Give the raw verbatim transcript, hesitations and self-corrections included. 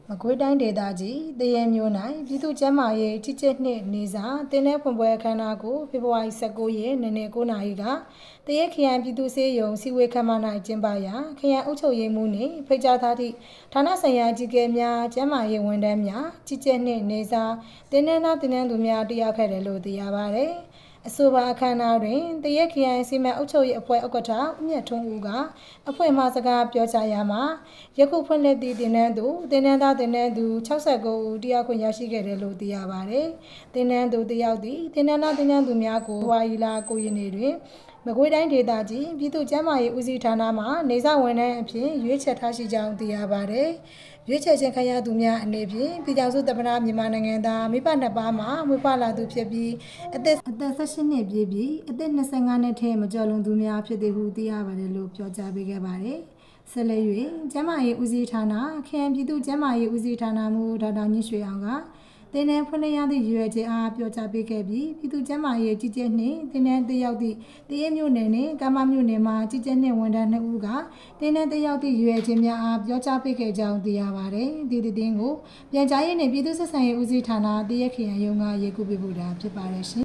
မကွေးတိုင်းဒေသကြီးတရဲမြို့၌ပြည်သူ့ကျန်းမာရေးကြီးကြပ်နှင့်နေစာတင်းနှဲဖွင့်ပွဲအခမ်းအနားကိုဖေဖော်ဝါရီ ၁၉ ရက်နေ့နက် ၉ နာရီကတရဲခရိုင်ပြည်သူ့ဆေးရုံစီဝေခမ်းမ၌ကျင်းပရာခရိုင်အုပ်ချုပ်ရေးမှူးနှင့်ဖိတ်ကြားထားသည့်ဌာနဆိုင်ရာအကြီးအကဲများကျန်းမာရေးဝန်ထမ်းများကြီးကြပ်နှင့်နေစာတင်းနှဲသားတင်းနှဲသူများတက်ရောက်ခဲ့တယ်လို့သိရပါသည်အဆိုပါအခမ်းအနားတွင်တရက်ခရိုင်စီမံအုပ်ချုပ်ရေးအဖွဲ့ဥက္ကဋ္ဌဦးမြတ်ထွန်းဦးကအဖွဲ့မှစကားပြောကြားရာမှာယခုဖွင့်လှစ်သည့်တင်နန်းသူတင်နန်းသားတင်နန်းသူ ၆၉ ဦးတရားခွင့်ရရှိခဲ့တယ်လို့သိရပါတယ်။တင်နန်းသူတယောက်သည်တင်နန်းသားတင်နန်းသူများကိုဝါရီလ ၉ ရက်နေ့တွင်မကွေးတိုင်းဒေသကြီးပြည်သူ့ကျန်းမာရေးဦးစီးဌာနမှနေစာဝန်ထမ်းအဖြစ်ရွေးချယ်ထားရှိကြောင်းသိရပါတယ်။ရွေးချယ်ခြင်းခံရသူများအနေဖြင့်ပြည်ထောင်စုသမ္မတမြန်မာနိုင်ငံသားမိဘနှစ်ပါးမှမွေးဖွားလာသူဖြစ်ပြီးအသက်အသက် ၁၈ နှစ်ပြည့်ပြီးအသက် ၂၅ နှစ်ထဲမကျော်လွန်သူများဖြစ်သည်ဟုသိရပါတယ်လို့ပြောကြားပေးခဲ့ပါတယ်။ဆက်လက်၍ကျန်းမာရေးဦးစီးဌာနခရိုင်ပြည်သူ့ကျန်းမာရေးဦးစီးဌာနမှဒေါက်တာညွှန့်ရွှေအောင်ကတင်းနှဲဖွင့်လှစ်ရသည့်ရွယ်ချက်အားပြောကြားပေးခဲ့ပြီးပြည်သူ့ကျန်းမာရေးကြီးကြပ်နှင့်တင်းနှဲတရောက်သည့်တရဲမြို့နယ်နှင့်ကမာမြို့နယ်မှာကြီးကြပ်နှင့်ဝန်ထမ်းနှစ်ဦးကတင်းနှဲတရောက်သည့်ရွယ်ချက်များအားပြောကြားပေးခဲ့ကြောင်းသိရပါတယ်။ဒီသတင်းကိုပြန်ကြားရေးနှင့်ပြည်သူ့ဆက်ဆံရေးဦးစီးဌာနတရဲခရိုင်ရုံးကရေကူးပေးပို့တာဖြစ်ပါတယ်ရှင်